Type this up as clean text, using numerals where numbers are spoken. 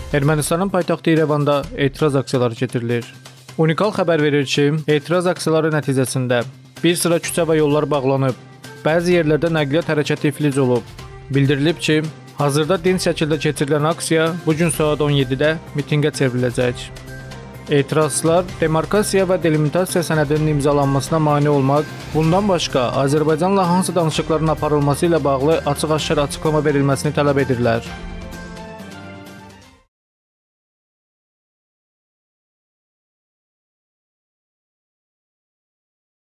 Ermənistanın paytaxtı İrəvanda etiraz aksiyaları keçirilir. Unikal xəbər verir ki, etiraz aksiyaları nəticəsində bir sıra küçə və yollar bağlanıb, bəzi yerlərdə nəqliyyat hərəkəti iflic olub. Bildirilib ki, hazırda dinc şəkildə keçirilən aksiya bu gün saat 17-də mitinqə çevriləcək. Etirazçılar demarkasiya və delimitasiya sənədinin imzalanmasına mane olmaq, bundan başqa Azərbaycanla hansı danışıqların aparılması ilə bağlı açıq-aşkar açıqlama verilməsini tələb edirlər.